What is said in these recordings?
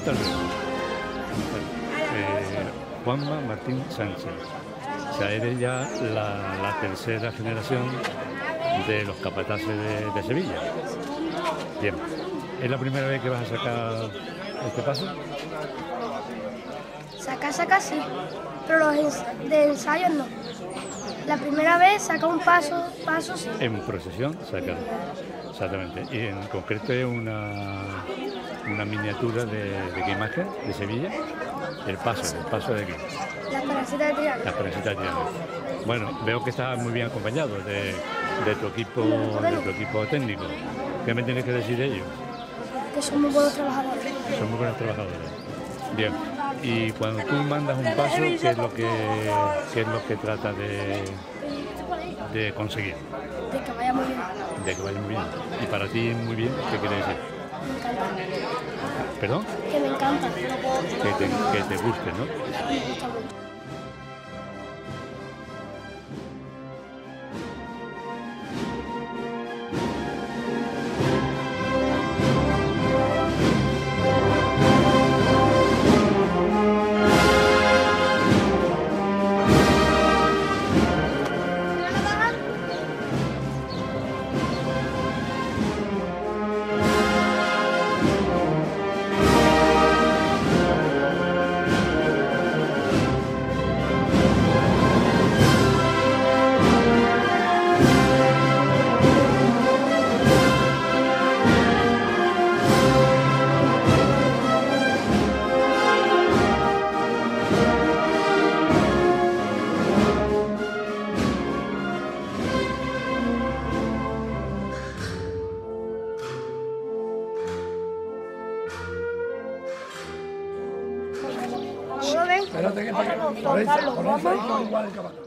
tal vez. Juanma Martín Sánchez. O sea, eres ya la tercera generación de los capataces de Sevilla. Bien. ¿Es la primera vez que vas a sacar este paso? Saca sí, pero los de ensayos no. La primera vez saca un paso sí. En procesión saca, exactamente. Y en concreto es una miniatura de qué imagen, de Sevilla. El paso de aquí. La Esperancita de Triana. La Esperancita de Triana. Bueno, veo que estás muy bien acompañado de tu equipo técnico. ¿Qué me tienes que decir de ellos? Que son muy buenos trabajadores. Son muy buenos trabajadores. Bien. Y cuando tú mandas un paso, ¿qué es lo que trata de conseguir? De que vaya muy bien. De que vaya muy bien. Y para ti muy bien, ¿qué quiere decir? Me encanta. ¿Perdón? Que me encanta. Que te guste, ¿no? Me gusta mucho. Espérate que por eso igual el caballo.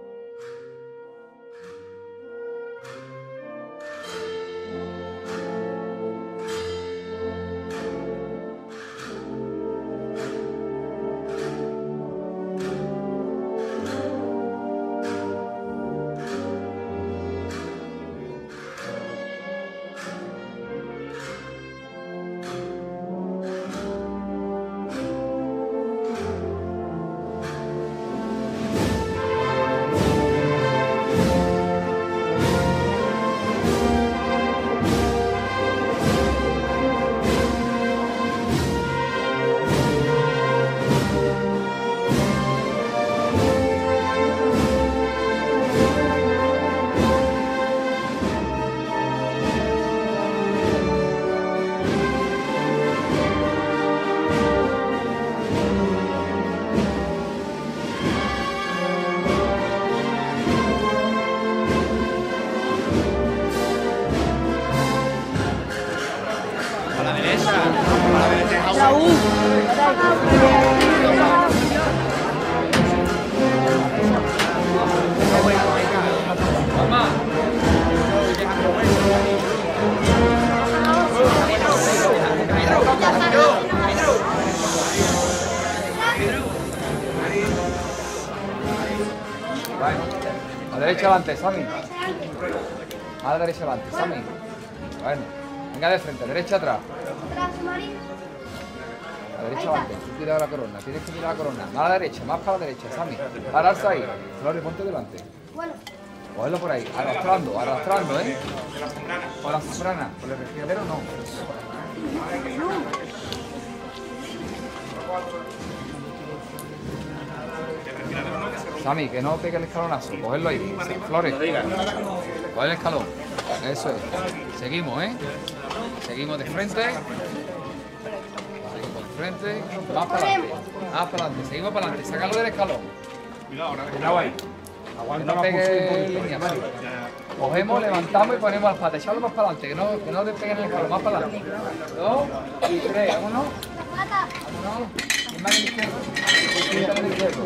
La U. A la derecha adelante, Sami. A la derecha adelante, Sami. Bueno, venga de frente, derecha atrás. A la derecha adelante, tú cuidado la corona, tienes que mirar la corona. Más a la derecha, más para la derecha, Sami. Ahora alza ahí. Flores, ponte delante. Bueno. Cógelo por ahí, arrastrando, ¿eh? Con la sombrana, con el respiraderos no. Sami, que no pegue el escalonazo, cogerlo ahí. Flores, coge el escalón. Eso es. Seguimos, ¿eh? Seguimos de frente. Seguimos de frente. Más para adelante. Más para adelante. Seguimos para adelante. Sácalo del escalón. Cuidado ahí. Que no pegue línea, Mari. Cogemos, levantamos y ponemos las patas. Echarlo más para adelante, que no le peguen el escalón. Más para adelante. 2 y 3. Vámonos. Vámonos. Y más en el izquierdo. En el izquierdo.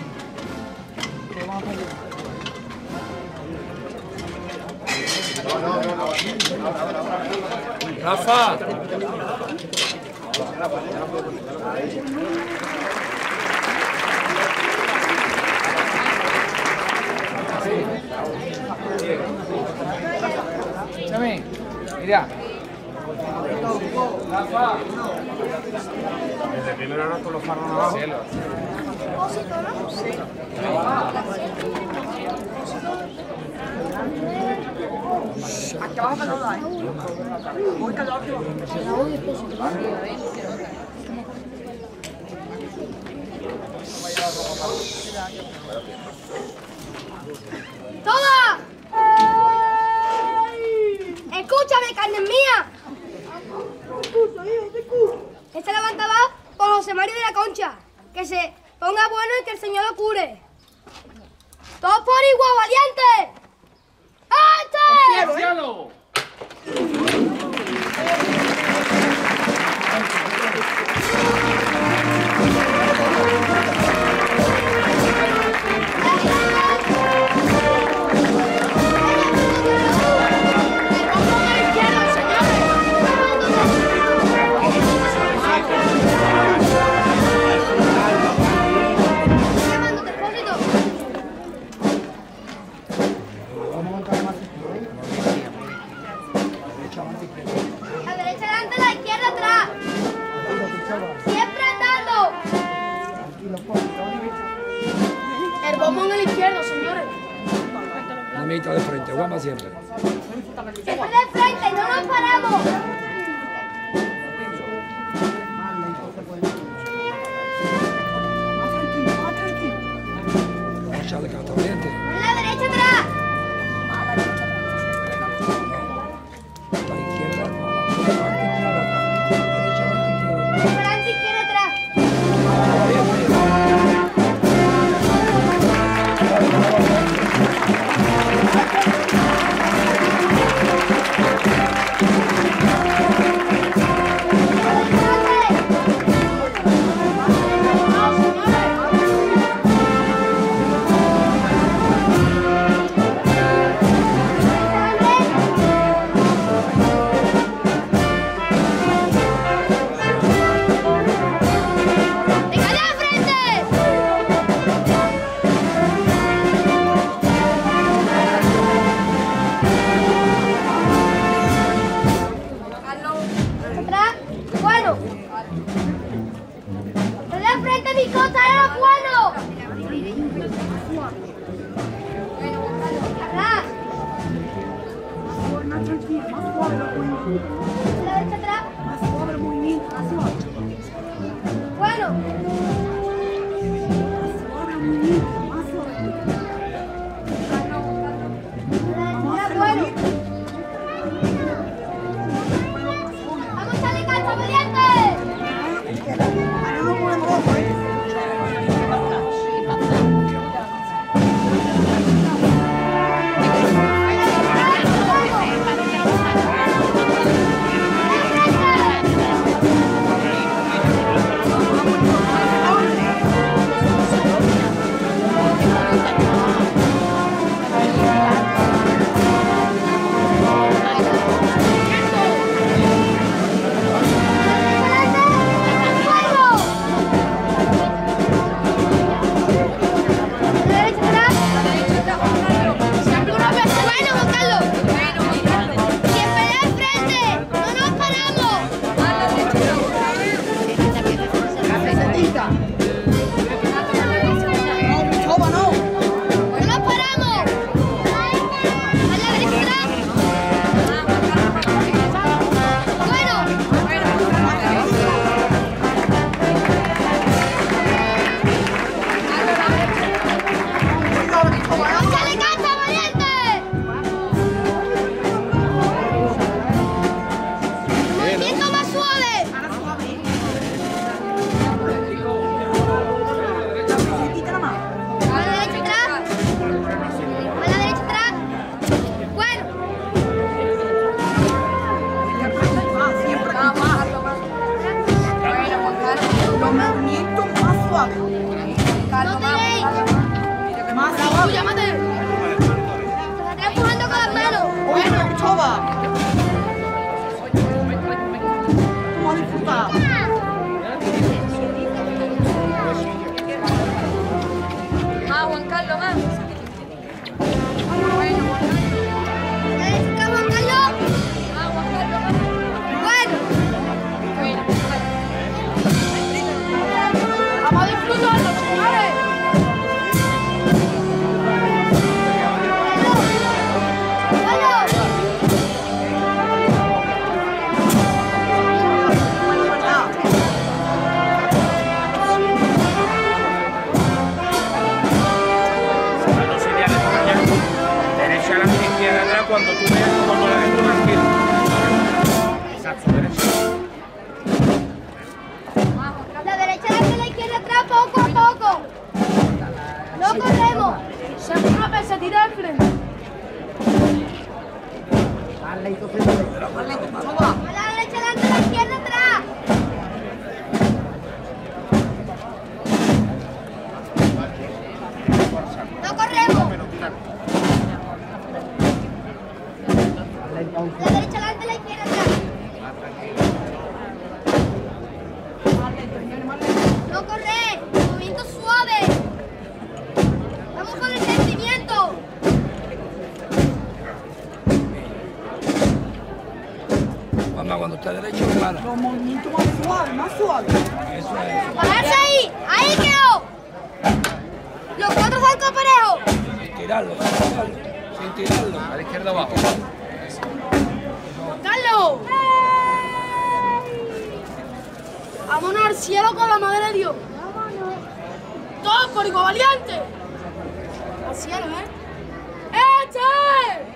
Rafa. Chami, mira. Rafa. primero ahora con los faros abajo. Depósito, ¿no? Sí. Aquí abajo que no lo hay. Muy calor. ¡Toma! ¡Escúchame, carne mía! Este levanta va por José María de la Concha. Que se ponga bueno y que el Señor lo cure. ¡Todos por igual, valiente! ¡Ante! ¡Cielo! La derecha delante, la izquierda atrás. Siempre andando. El bombo en el izquierdo, señores. Una mitad de frente, guapa siempre. Siempre de frente, no nos paramos. Echale que está valiente. La derecha atrás. La izquierda, adelante, izquierda atrás. Derecha, adelante, izquierda. Adelante, izquierda atrás. Atrás, bueno. De frente, mi cosa, era bueno. Atrás. Más tranquilo, más suave los movimientos. La derecha atrás. Más suave los movimientos, más suave. Bueno. Más suave los movimientos, más suave. Era bueno. Vamos a salir cancha, valiente. Ahora no podemos otro, ¿eh? cuando tú veas cuando la dentro de izquierda. Exacto, derecha. La derecha delante, la izquierda atrás, poco a poco. No corremos. Siempre una pesadilla al frente. A la derecha delante, la izquierda atrás. No corremos. La derecha delante, la izquierda atrás. No correr, movimiento suave. Vamos con el sentimiento. Mamá, cuando está derecho, hermana. Los movimientos más suaves, más suaves. Eso es. Pararse ahí, ahí quedó. Los cuatro zancos parejos. Sin tirarlo, sin tirarlo. A la izquierda abajo. ¡Carlos! Vámonos al cielo con la madre de Dios. Todos por igual valiente. Al cielo, ¿eh? ¡Eche!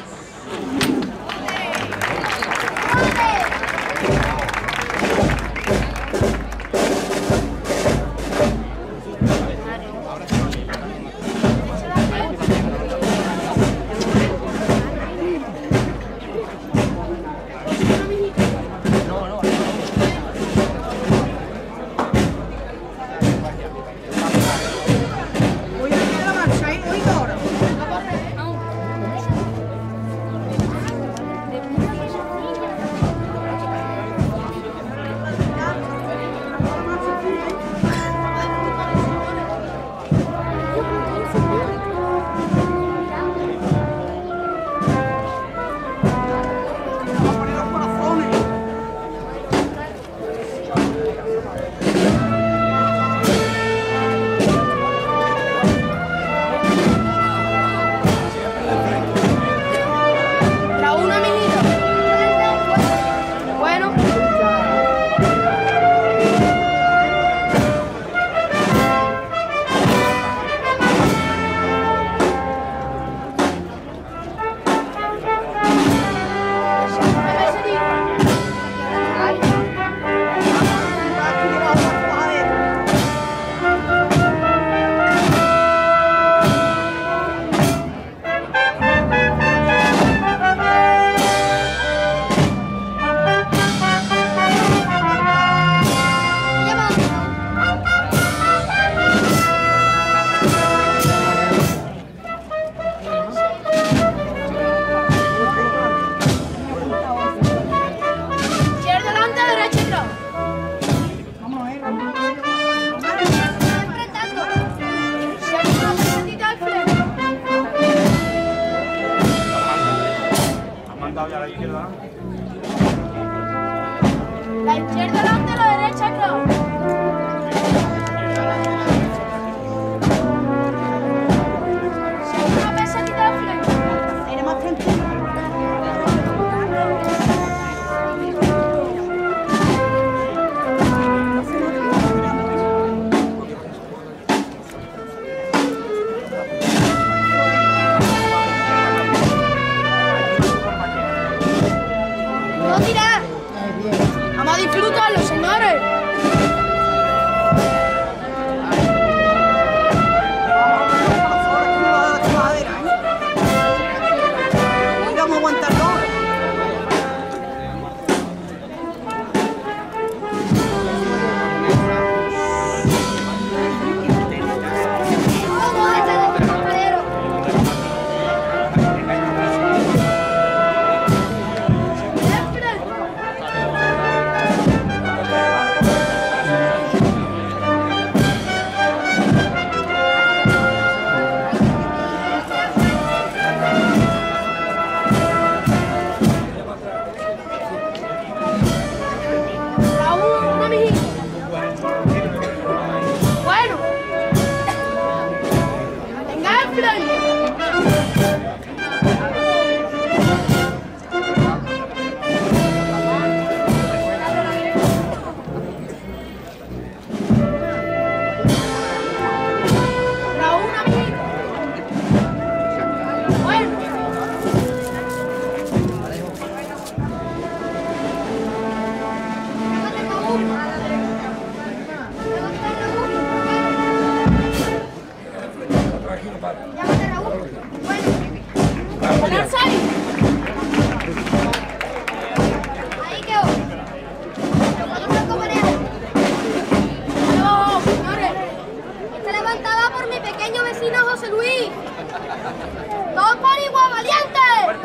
Voy a ir a la marcha, ¿eh? Oiga ahora. Vamos a poner los corazones. La una, mijito. Bueno. Izquierda delante, derecha atrás. Vámonos, Enfrentando. Siempre una pesadita al frente. ¿Has mandado ya a la izquierda? La izquierda delante, la derecha atrás. Siempre una pesadita al frente. Aire más tranquilo. No tirar. Vamos a disfrutarlo, señores. Vamos a aguantarlo. Vamos a echar el compañero. Siempre. La una, mijito. Bueno. Venga el frente. La una, mijito. Bueno. levantada por mi pequeño vecino José Luis. ¡Todos por igual, valientes!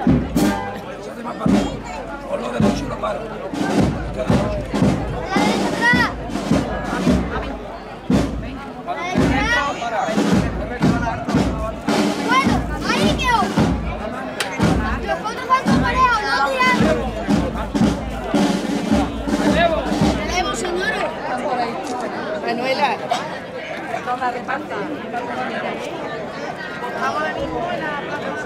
A la derecha la reparte. Vamos ahora mismo en la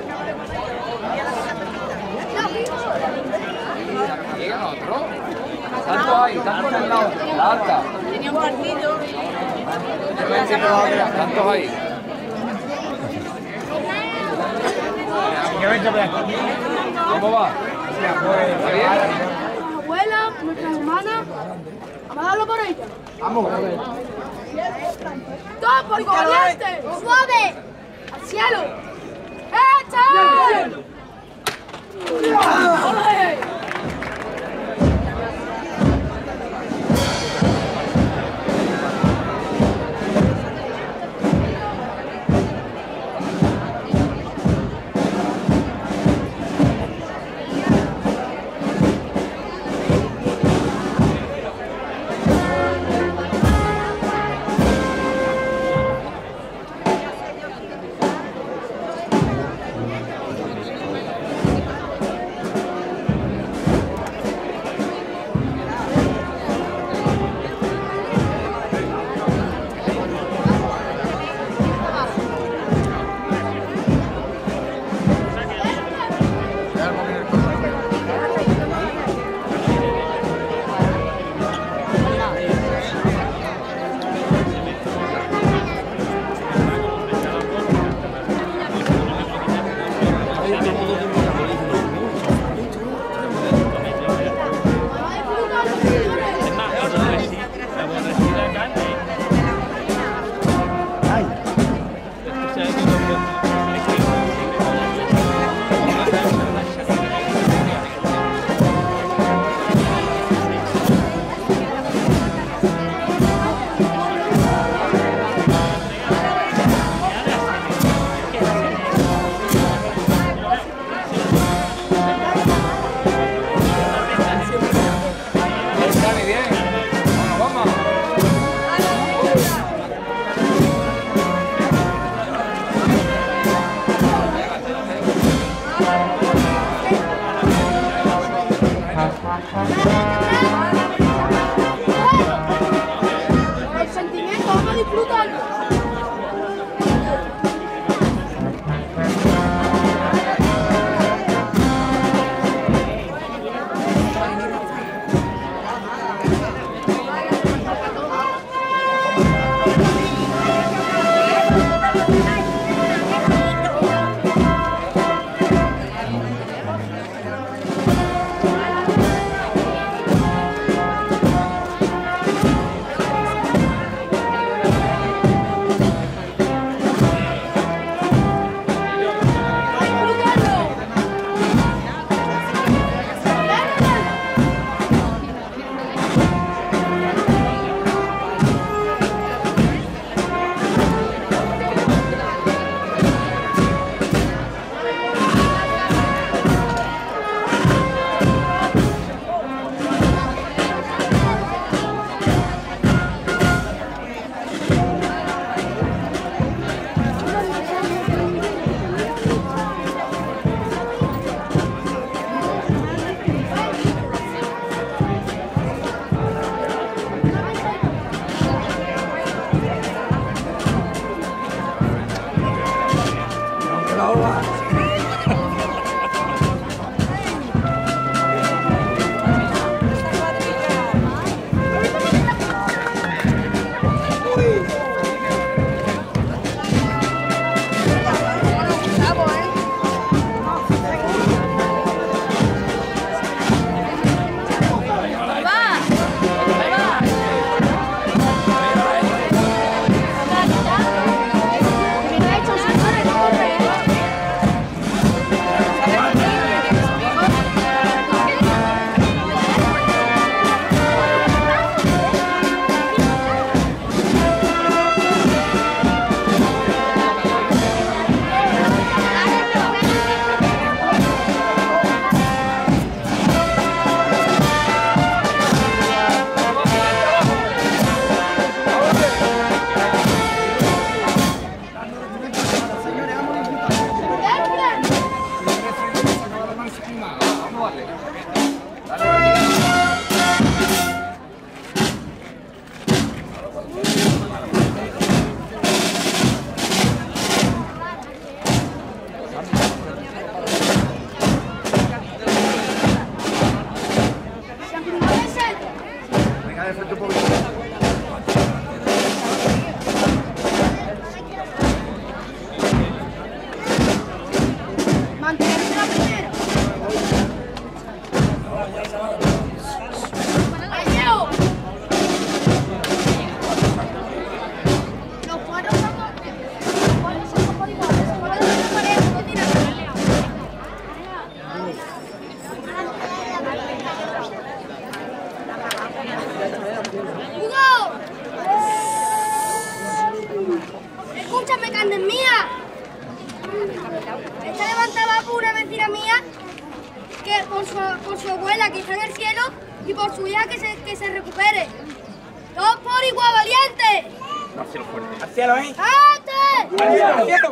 Llegan otros. Tanto hay, tanto en el lado. La alta. tenía un partido. Tantos hay. ¿Cómo va? ¿Está bien? Nuestras abuelas, nuestras hermanas, vamos a darlo por ella. Vamos. ¡Todo por valiente! ¡Suave! ¡Al cielo! ¡Echa! ¡Ole! grande es mía. Esta levantaba por una vecina mía, que por su abuela que está en el cielo y por su hija que se recupere. Todos por igual, valiente. Al cielo fuerte. Al cielo, ¿eh? ¡Ate! ¡Al cielo!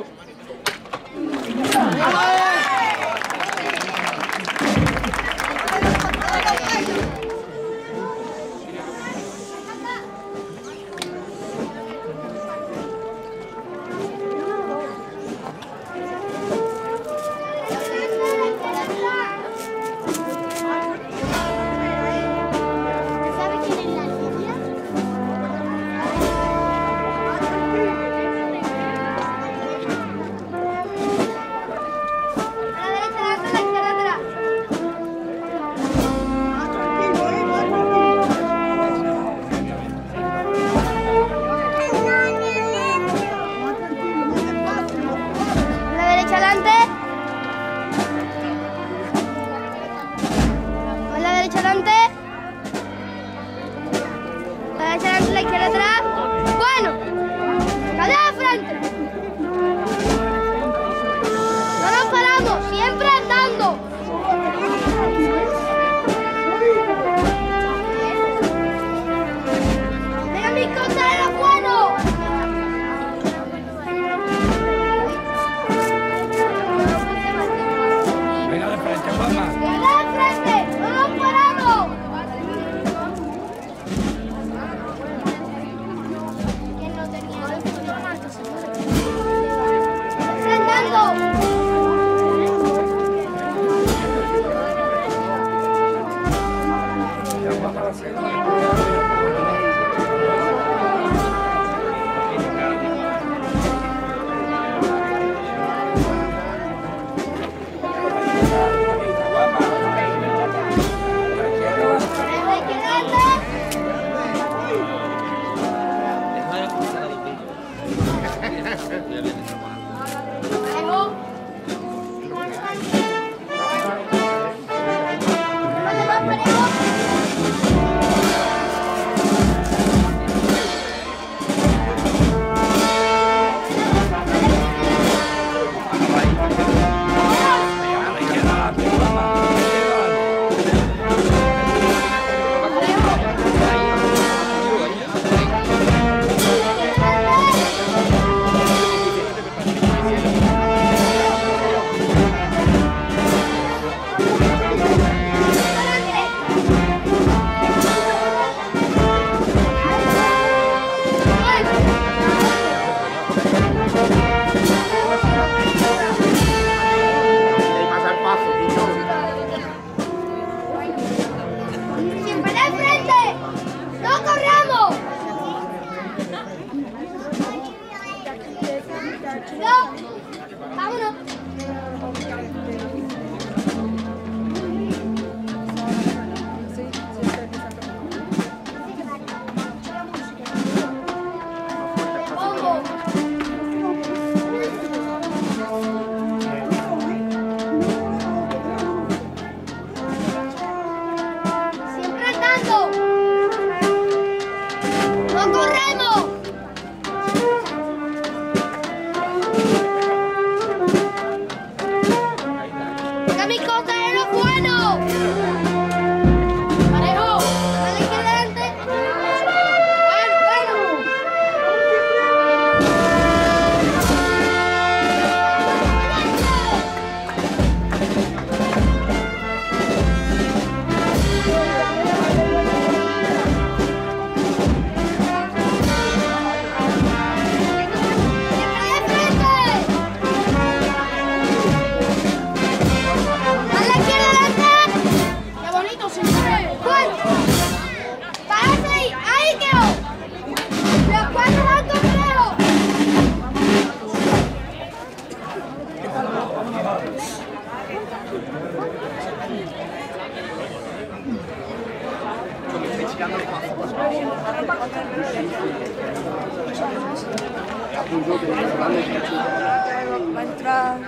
Va a entrar.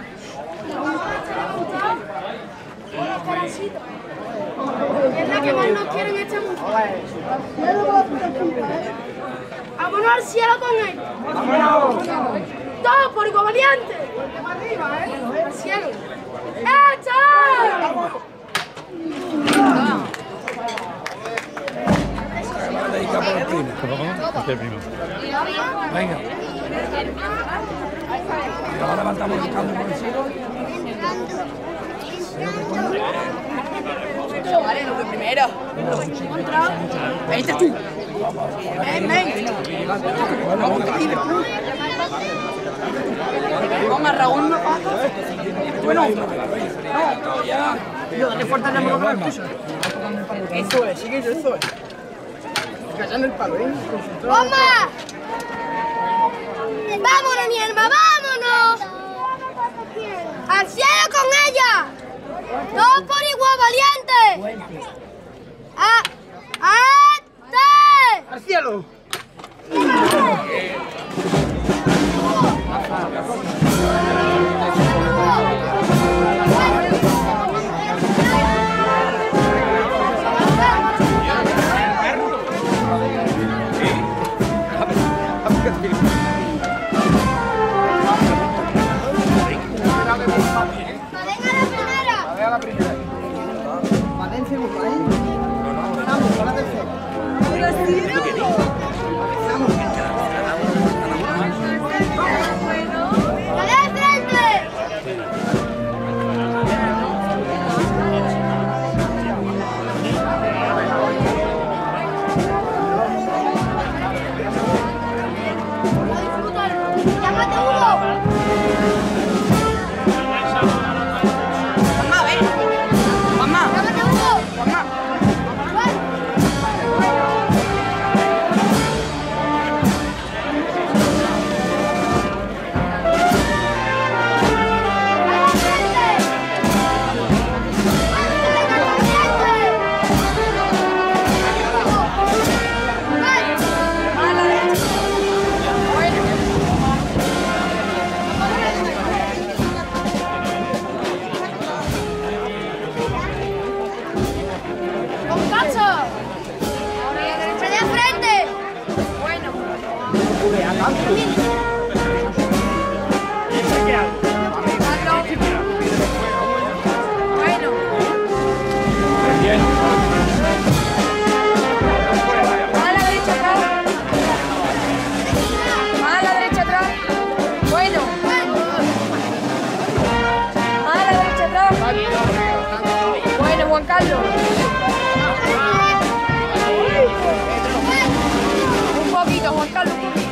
Es la que más nos quiere en este mundo. ¡Vámonos al cielo con él! ¡Vámonos! Todo por igual valiente. Al cielo. ¡Echa! Dedica por el primo. ¿Cómo? Este primo. Venga. Y ahora levantamos el cambio por el cielo. Vale, lo primero. Vente tú. Ven. Vamos a Raúl una pata. Bueno, no. Yo, dale fuerte la mano para el piso. Eso es, sigue eso es. Callando el palo, ¿eh? ¡Bomba! ¡Vámonos, mi hermana, vámonos! ¡Al cielo con ella! ¡Todos por igual valiente! ¡Ate! ¡Al cielo! A la primera. Maten seguro, ¿eh? Vamos, con la tercera. ¡Dale al frente! ¡Llámate Hugo! Mamá, ven. Mamá. ¡Llámate Hugo! Mamá. Juan Carlos. Un poquito, Juan Carlos, un poquito.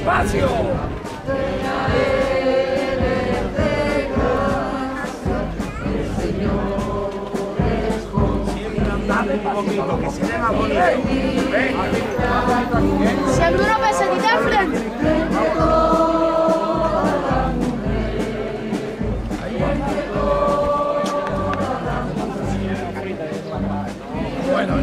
despacio. Un poquito, que se deja poner. Siempre una pesadilla al frente. Bueno,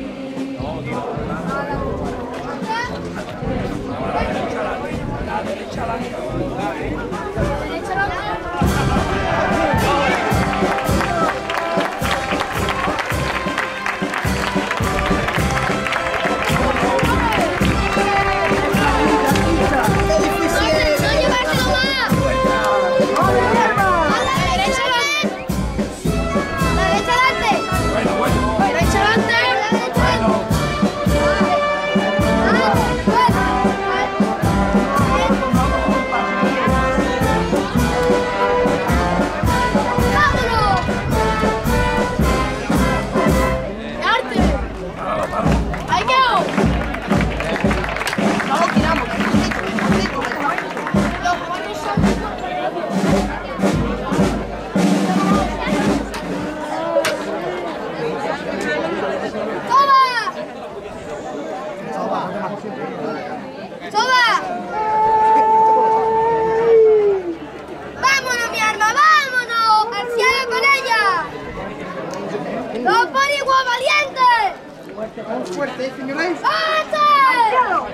¡Vámonos, mi arma! ¡Vámonos! ¡Al cielo con ella! ¡Los boriguas valientes! Fuerte, señores. ¡Antes!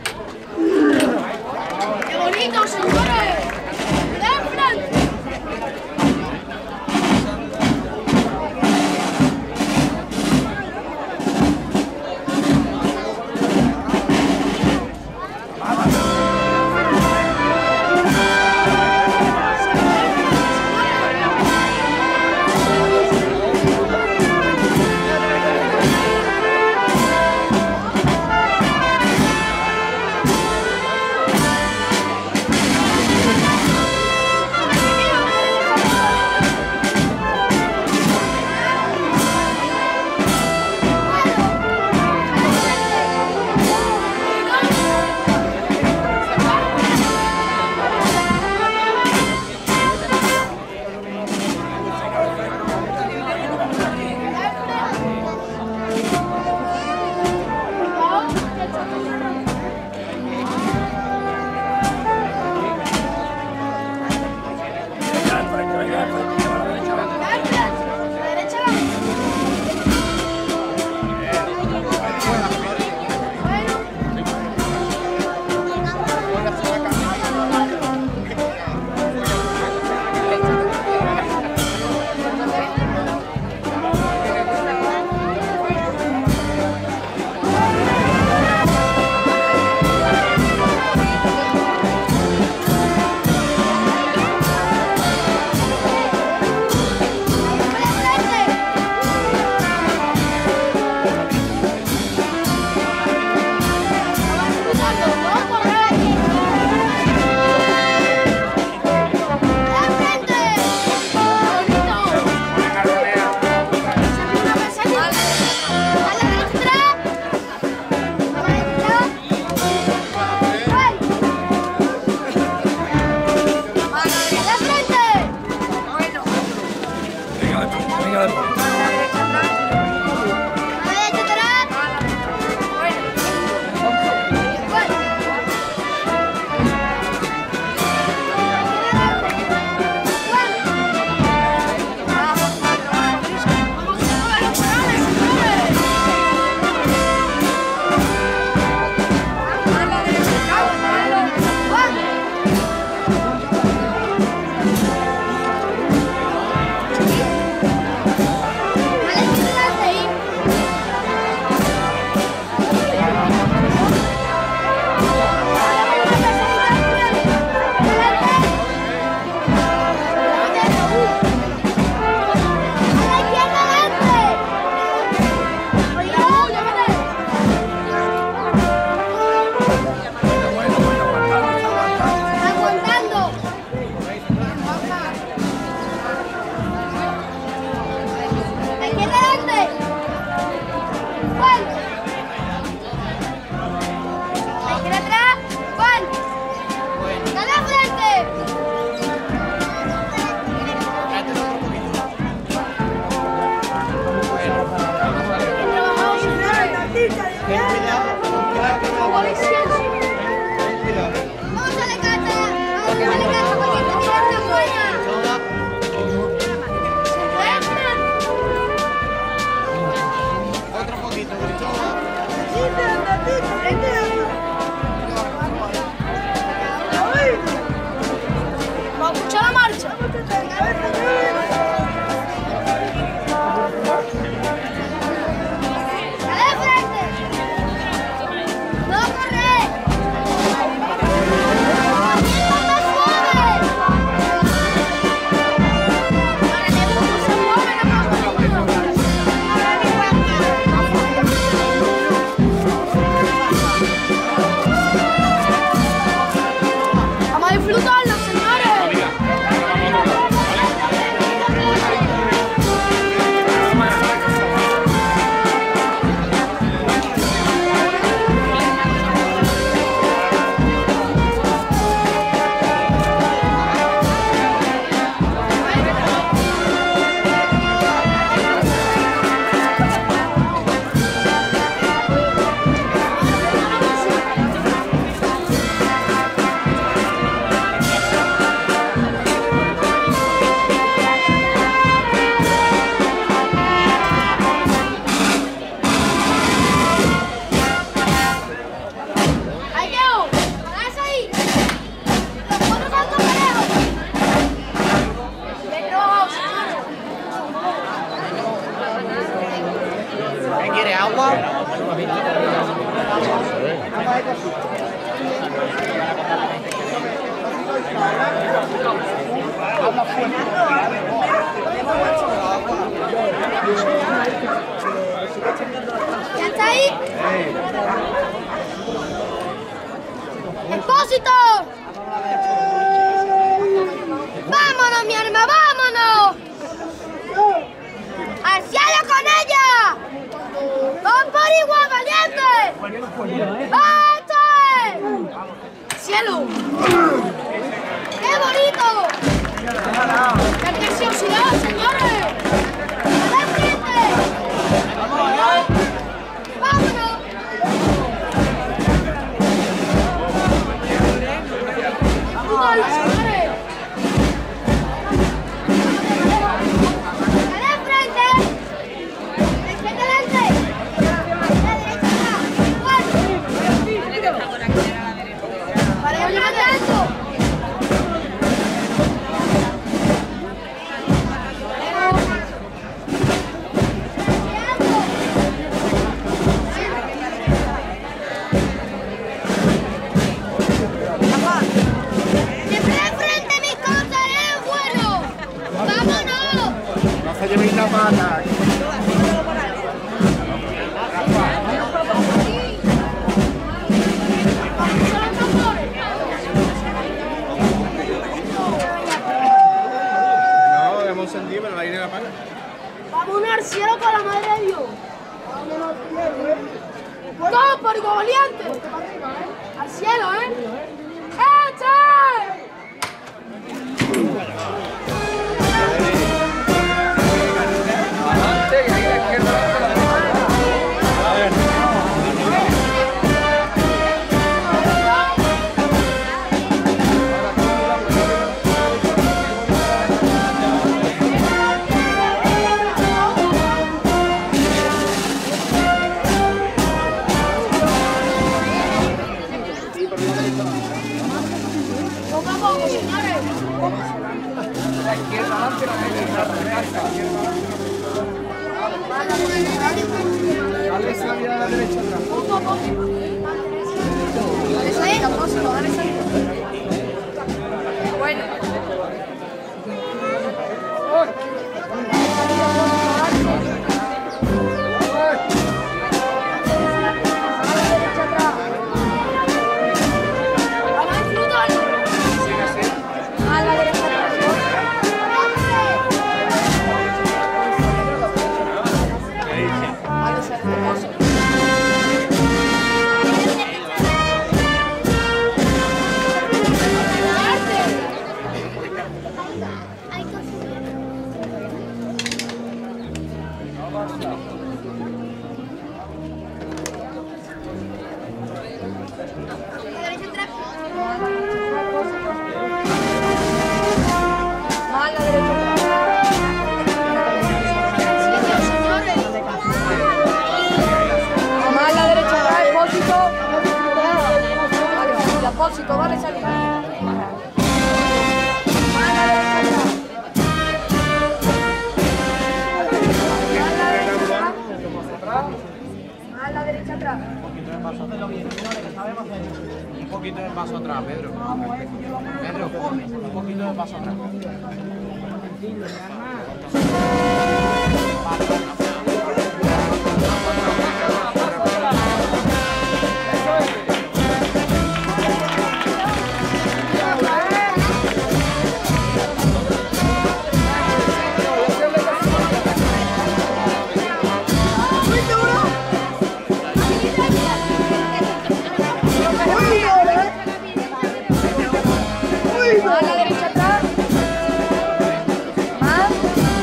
¡Qué bonito, señores! ¡De frente! ¿Quieres agua? ¿Ya está ahí? ¡Expósito! ¡Vámonos, mi arma, vámonos! ¡Al cielo con ella! ¡Vamos por igual, valiente! ¡Este! ¡Cielo! ¡Qué bonito! ¡Qué preciosidad, señores! ¡A la frente! ¡Vámonos! ¡Vámonos, señores! ¡A la frente! ¡Excelente! ¡Para allá adentro! La pata. No, hemos sentido, pero la aire la paga. ¡Vámonos al cielo con la madre de Dios! ¡Todos por igual valiente! ¡Al cielo, ¡Eche! Dale salida a la derecha atrás. Dale salida, próximo, dale salida. Bueno. Expósito, dale salida. A la derecha atrás. Un poquito de paso atrás, Pedro. Pedro, un poquito de paso atrás. A la derecha atrás. Más.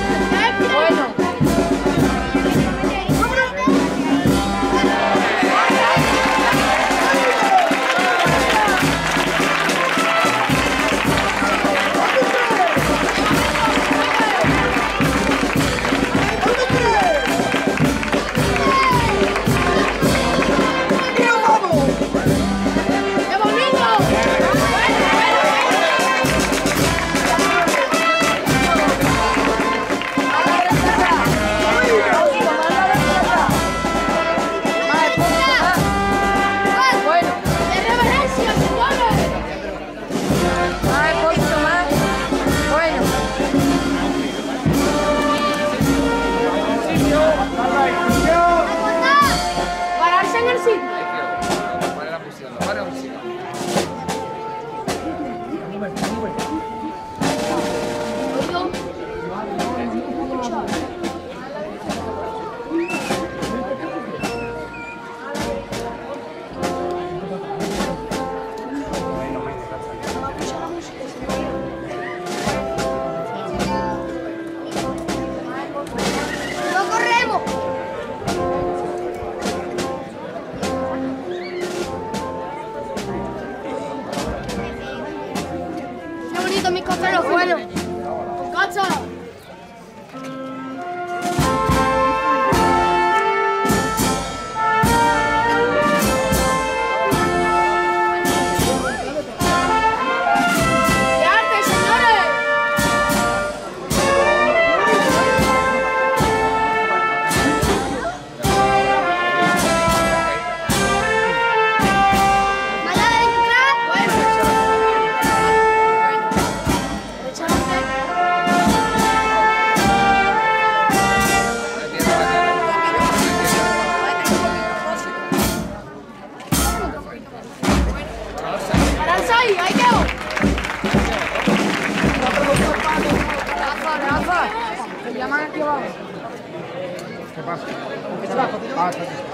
aquí abajo. ¿Qué pasa? Que se va, Ah, está aquí.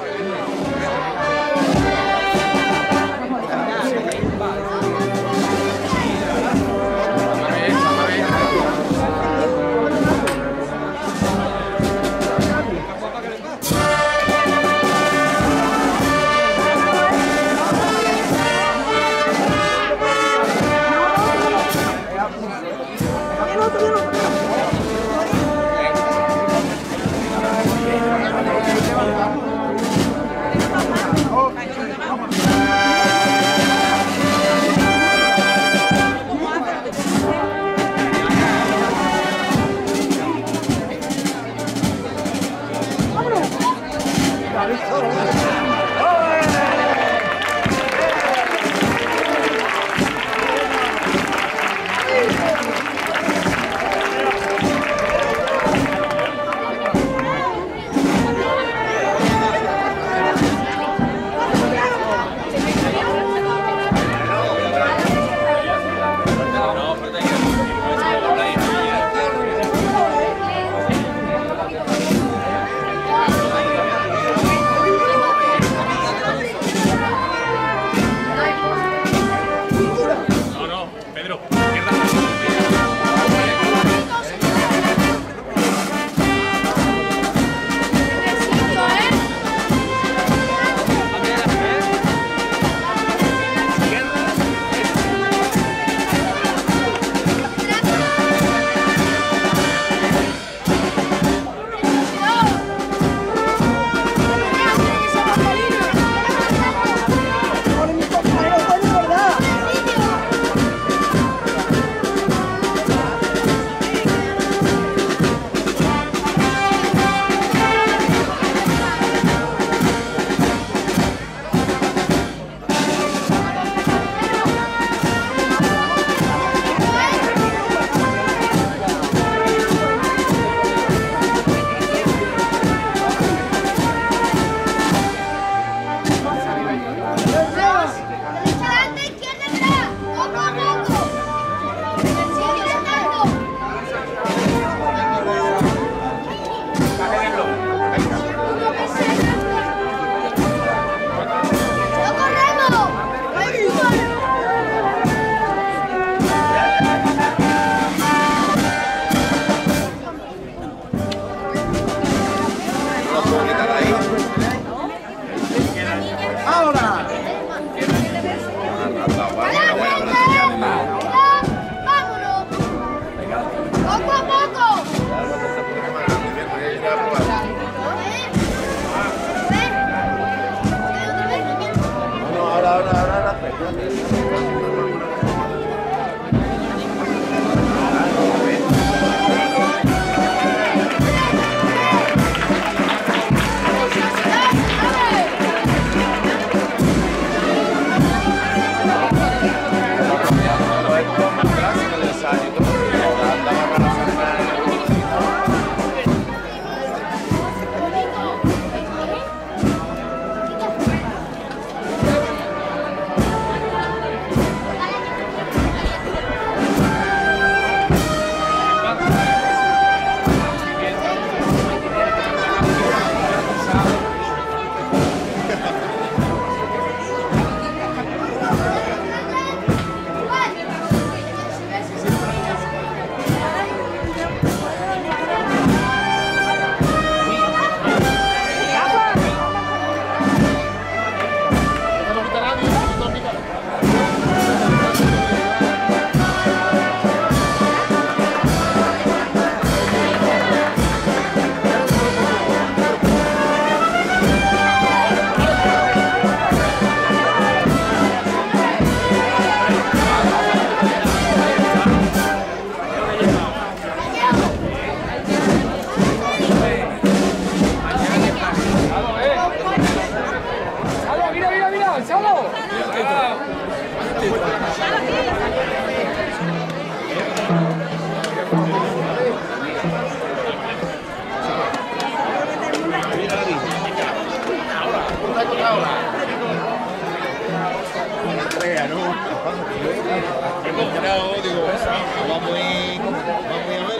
He comprado, digo, va muy a ver.